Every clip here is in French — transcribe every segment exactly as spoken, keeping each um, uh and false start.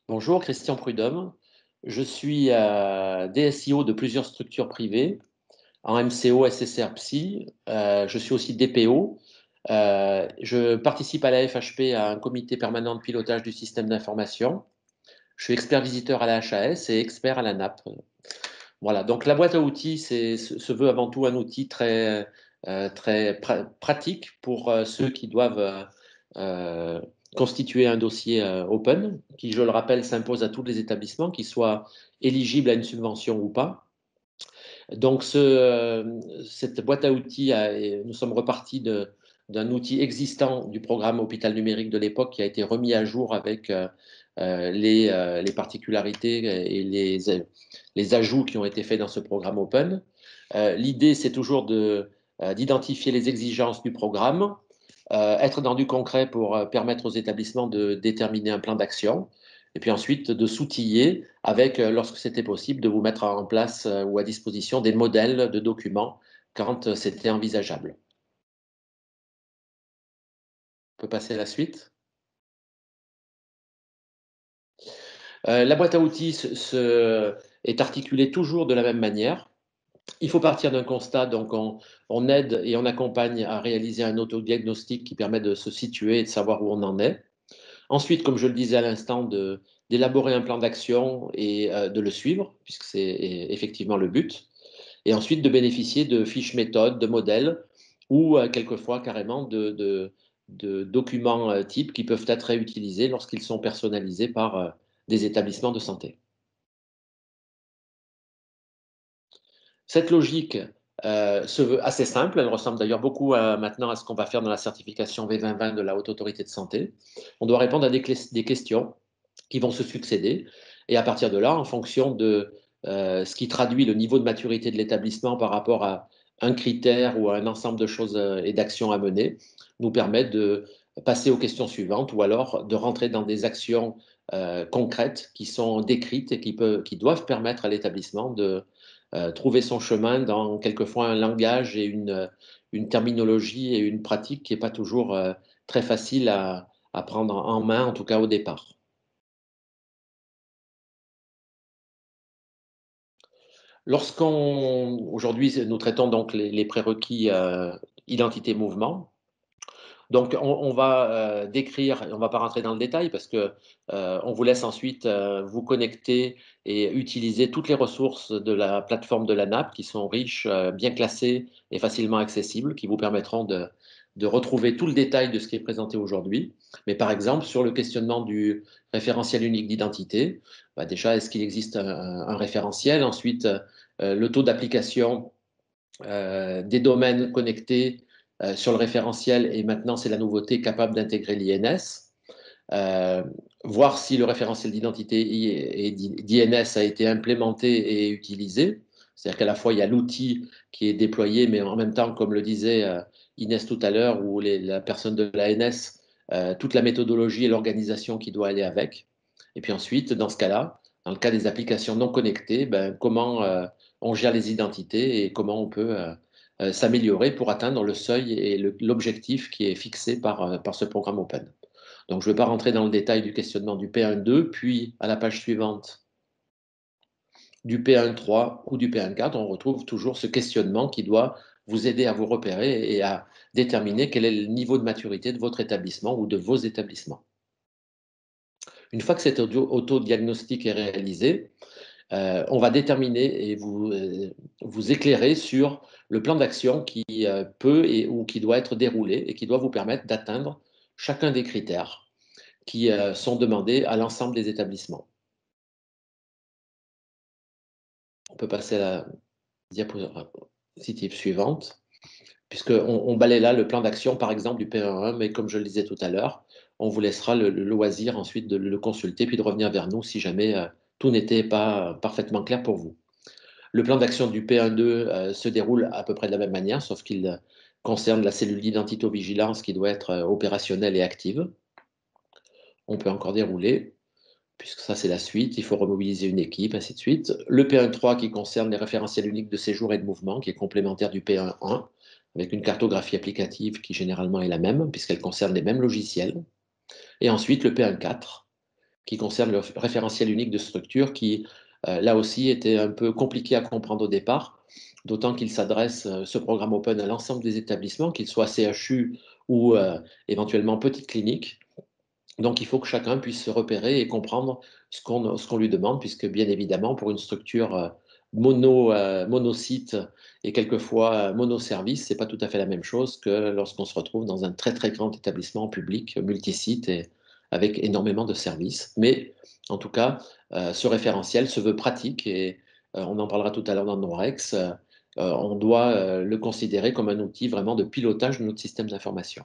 Bonjour, Christian Prudhomme. Je suis euh, D S I O de plusieurs structures privées, en M C O, S S R Psy. Euh, je suis aussi D P O. Euh, je participe à la F H P, à un comité permanent de pilotage du système d'information. Je suis expert visiteur à la H A S et expert à la N A P. Voilà, donc la boîte à outils c'est, se veut avant tout un outil très, euh, très pra pratique pour euh, ceux qui doivent euh, euh, constituer un dossier euh, open, qui, je le rappelle, s'impose à tous les établissements, qu'ils soient éligibles à une subvention ou pas. Donc, ce, euh, cette boîte à outils, a, nous sommes repartis d'un outil existant du programme Hôpital numérique de l'époque qui a été remis à jour avec euh, euh, les, euh, les, particularités et les, les, ajouts qui ont été faits dans ce programme Open. Euh, L'idée, c'est toujours d'identifier les exigences du programme, euh, être dans du concret pour euh, permettre aux établissements de déterminer un plan d'action, et puis ensuite de s'outiller avec, euh, lorsque c'était possible, de vous mettre en place euh, ou à disposition des modèles de documents quand euh, c'était envisageable. On peut passer à la suite. Euh, la boîte à outils se, se, est articulée toujours de la même manière. Il faut partir d'un constat, donc on, on, aide et on accompagne à réaliser un autodiagnostic qui permet de se situer et de savoir où on en est. Ensuite, comme je le disais à l'instant, d'élaborer un plan d'action et euh, de le suivre, puisque c'est effectivement le but. Et ensuite, de bénéficier de fiches méthodes, de modèles, ou euh, quelquefois carrément de, de, de documents euh, types qui peuvent être réutilisés lorsqu'ils sont personnalisés par euh, des établissements de santé. Cette logique euh, se veut assez simple. Elle ressemble d'ailleurs beaucoup à, maintenant à ce qu'on va faire dans la certification V vingt vingt de la Haute Autorité de Santé. On doit répondre à des, des questions qui vont se succéder. Et à partir de là, en fonction de euh, ce qui traduit le niveau de maturité de l'établissement par rapport à un critère ou à un ensemble de choses euh, et d'actions à mener, nous permet de passer aux questions suivantes ou alors de rentrer dans des actions euh, concrètes qui sont décrites et qui, peut, qui doivent permettre à l'établissement de euh, trouver son chemin dans quelquefois un langage et une, une terminologie et une pratique qui n'est pas toujours euh, très facile à, à prendre en main, en tout cas au départ. Lorsqu'on, aujourd'hui, nous traitons donc les, les prérequis euh, identité-mouvement. Donc, on, on va euh, décrire, on ne va pas rentrer dans le détail parce que euh, on vous laisse ensuite euh, vous connecter et utiliser toutes les ressources de la plateforme de la N A P qui sont riches, euh, bien classées et facilement accessibles, qui vous permettront de, de retrouver tout le détail de ce qui est présenté aujourd'hui. Mais par exemple, sur le questionnement du référentiel unique d'identité, bah déjà, est-ce qu'il existe un, un référentiel? Ensuite, euh, le taux d'application euh, des domaines connectés euh, sur le référentiel, et maintenant c'est la nouveauté, capable d'intégrer l'I N S. Euh, voir si le référentiel d'identité et d'I N S a été implémenté et utilisé. C'est-à-dire qu'à la fois, il y a l'outil qui est déployé, mais en même temps, comme le disait euh, Inès tout à l'heure, ou les, la personne de l'A N S, euh, toute la méthodologie et l'organisation qui doit aller avec. Et puis ensuite, dans ce cas-là, dans le cas des applications non connectées, ben, comment euh, on gère les identités et comment on peut euh, euh, s'améliorer pour atteindre le seuil et l'objectif qui est fixé par, euh, par ce programme Open. Donc, je ne vais pas rentrer dans le détail du questionnement du P un deux, puis à la page suivante, du P un trois ou du P un quatre, on retrouve toujours ce questionnement qui doit vous aider à vous repérer et à déterminer quel est le niveau de maturité de votre établissement ou de vos établissements. Une fois que cet autodiagnostic est réalisé, euh, on va déterminer et vous, euh, vous éclairer sur le plan d'action qui euh, peut et, ou qui doit être déroulé et qui doit vous permettre d'atteindre chacun des critères qui euh, sont demandés à l'ensemble des établissements. On peut passer à la diapositive suivante, puisqu'on on balaye là le plan d'action, par exemple, du P un un, mais comme je le disais tout à l'heure, on vous laissera le, le, loisir ensuite de le consulter, puis de revenir vers nous si jamais euh, tout n'était pas parfaitement clair pour vous. Le plan d'action du P un deux euh, se déroule à peu près de la même manière, sauf qu'il euh, concerne la cellule d'identité-vigilance qui doit être euh, opérationnelle et active. On peut encore dérouler, puisque ça c'est la suite, il faut remobiliser une équipe, ainsi de suite. Le P un trois qui concerne les référentiels uniques de séjour et de mouvement, qui est complémentaire du P un un, avec une cartographie applicative qui généralement est la même, puisqu'elle concerne les mêmes logiciels. Et ensuite le P un quatre, qui concerne le référentiel unique de structure, qui euh, là aussi était un peu compliqué à comprendre au départ, d'autant qu'il s'adresse, euh, ce programme Open, à l'ensemble des établissements, qu'ils soient C H U ou euh, éventuellement petites cliniques. Donc il faut que chacun puisse se repérer et comprendre ce qu'on ce qu'on lui demande, puisque bien évidemment, pour une structure euh, mono, euh, monosite et quelquefois euh, monoservice, c'est pas tout à fait la même chose que lorsqu'on se retrouve dans un très très grand établissement public, multisite et avec énormément de services. Mais en tout cas, euh, ce référentiel se veut pratique et euh, on en parlera tout à l'heure dans nos Rex. Euh, euh, on doit euh, le considérer comme un outil vraiment de pilotage de notre système d'information.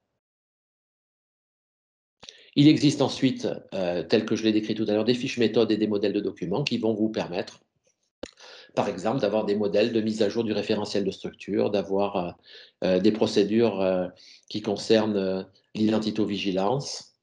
Il existe ensuite, euh, tel que je l'ai décrit tout à l'heure, des fiches méthodes et des modèles de documents qui vont vous permettre, par exemple, d'avoir des modèles de mise à jour du référentiel de structure, d'avoir euh, euh, des procédures euh, qui concernent euh, l'identitovigilance,